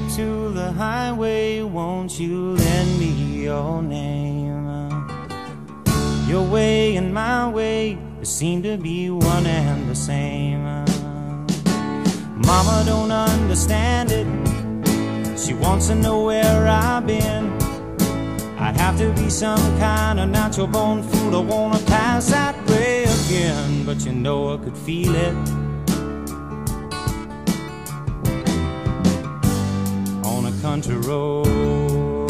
to the highway, won't you lend me your name? Your way and my way seem to be one and the same. Mama don't understand it. She wants to know where I've been. I'd have to be some kind of natural born fool. I wanna pass that way again, but you know I could feel it on a country road.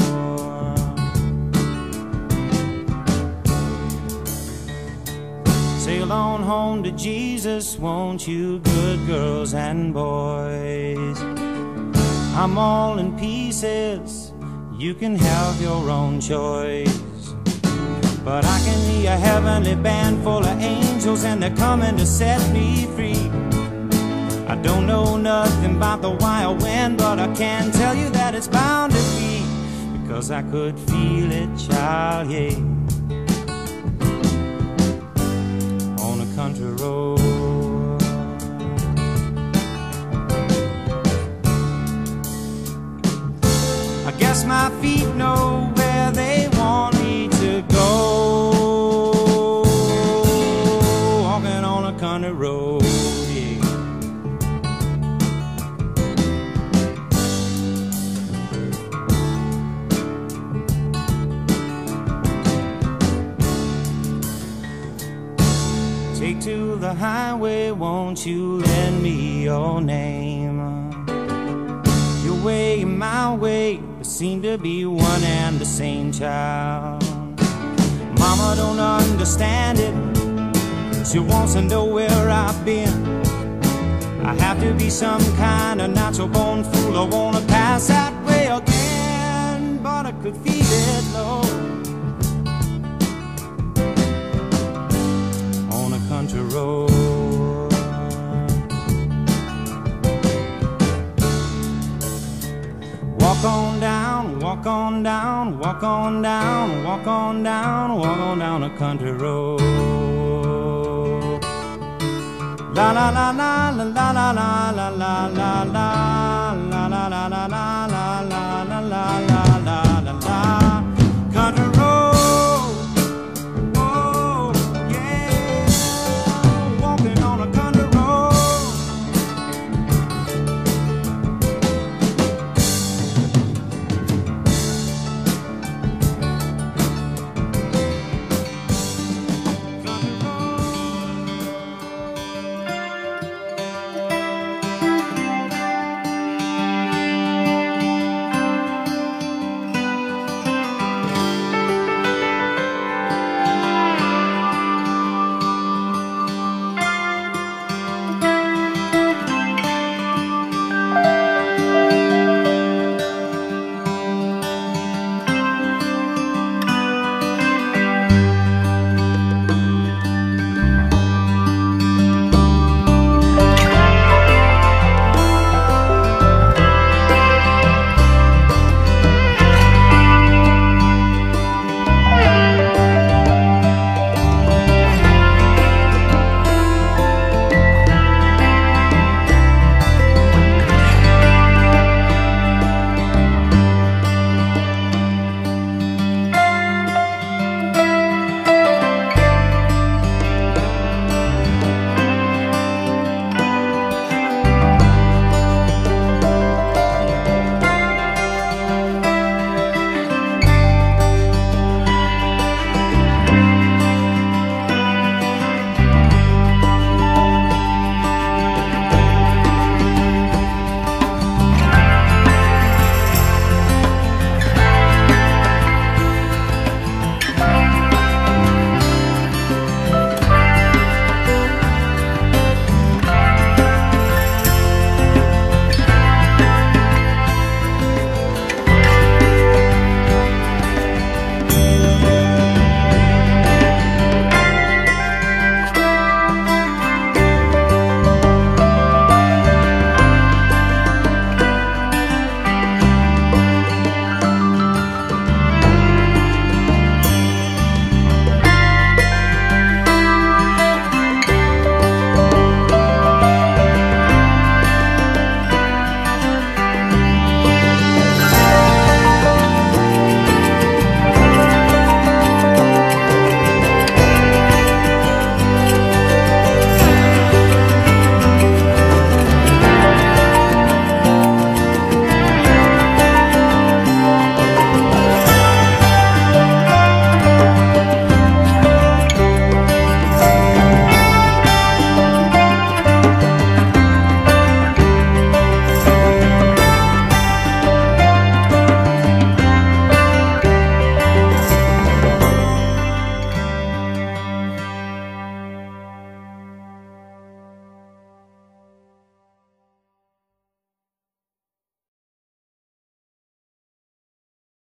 Sail on home to Jesus, won't you, good girls and boys? I'm all in pieces, you can have your own choice. But I can hear a heavenly band full of angels, and they're coming to set me free. I don't know nothing about the wild wind, but I can tell you that it's bound to be, because I could feel it, child, yeah, on a country road. I guess my feet know where they want me to go, walking on a country road, yeah. Take to the highway, won't you lend me your name? Your way and my way seem to be one and the same, child. Mama don't understand it. She wants to know where I've been. I have to be some kind of natural born fool. I wanna pass that way again, but I could feel it, Lord, on a country road. Walk on down, walk on down, walk on down, walk on down, walk on down a country road. La la la la la la la la la la la la la la la la.